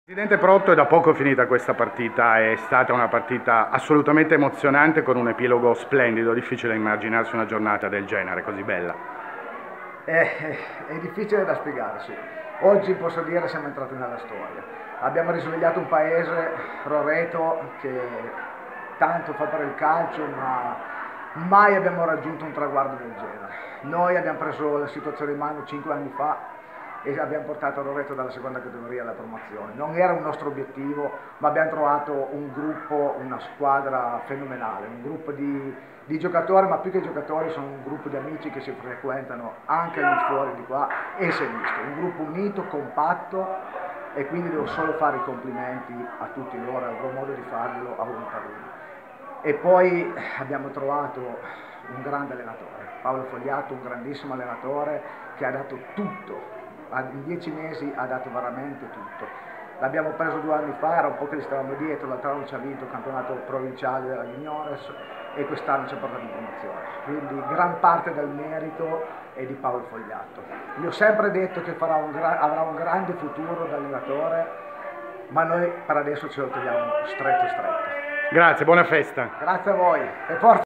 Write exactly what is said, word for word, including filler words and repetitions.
Presidente Protto, è da poco finita questa partita, è stata una partita assolutamente emozionante con un epilogo splendido, difficile immaginarsi una giornata del genere, così bella. È, è difficile da spiegarsi. Oggi posso dire siamo entrati nella storia. Abbiamo risvegliato un paese, Roveto, che tanto fa per il calcio, ma mai abbiamo raggiunto un traguardo del genere. Noi abbiamo preso la situazione in mano cinque anni fa e abbiamo portato Roveto dalla seconda categoria alla promozione. Non era un nostro obiettivo, ma abbiamo trovato un gruppo, una squadra fenomenale, un gruppo di, di giocatori, ma più che giocatori sono un gruppo di amici che si frequentano anche al di fuori di qua e si è visto, un gruppo unito, compatto, e quindi devo solo fare i complimenti a tutti loro, avrò modo di farglielo a uno per uno. E poi abbiamo trovato un grande allenatore, Paolo Fogliato, un grandissimo allenatore che ha dato tutto. In dieci mesi ha dato veramente tutto. L'abbiamo preso due anni fa, era un po' che gli stavamo dietro, l'altro anno ci ha vinto il campionato provinciale della Juniores e quest'anno ci ha portato in promozione. Quindi gran parte del merito è di Paolo Fogliato. Gli ho sempre detto che farà un avrà un grande futuro da allenatore, ma noi per adesso ce lo teniamo stretto stretto. Grazie, buona festa. Grazie a voi e forza!